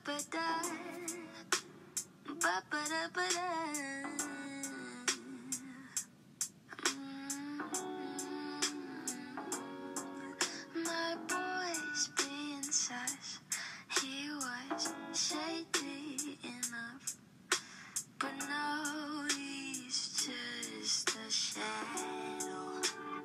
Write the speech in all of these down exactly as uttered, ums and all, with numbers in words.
ba-da, ba-ba-da-ba-da. Mm. My boy's being sus. He was shady enough, but now he's just a shadow.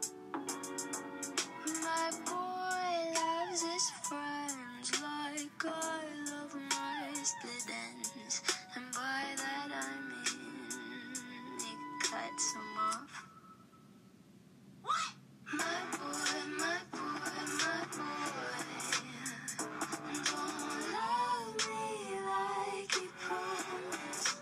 My boy loves his friends like I love my split ends, and by that I mean he cuts them off. What? My boy, my boy, my boy don't love me like he promised.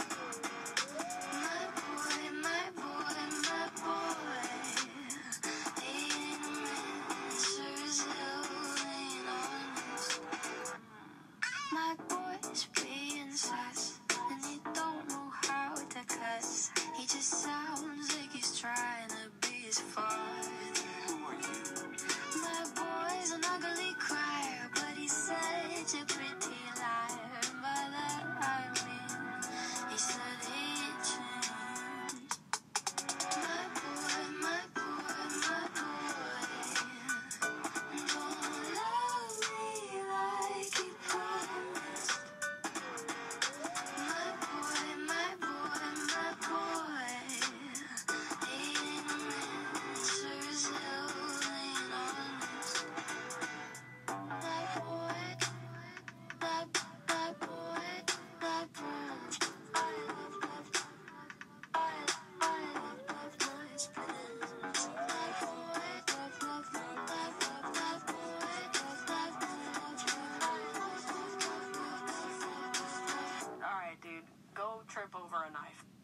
My boy, my boy, my boy, he ain't a man, sure as hell ain't honest. My boy's being sus, and he don't know how to cuss. He just sounds like he's trying to be his father. My boy's an ugly crier, but he's such a pretty liar. By that I mean he said he changed. My boy, my boy, my boy don't love me like he promised. My boy, my boy, my boy, he ain't a man, sure as hell ain't honest. My boy, my, my boy, my boy, I love, love, I, I love, love my split ends. My boy, love, love, love, love, love, boy, love, love, love, love, love, love, love, love, love, love. Alright, dude, go trip over a knife.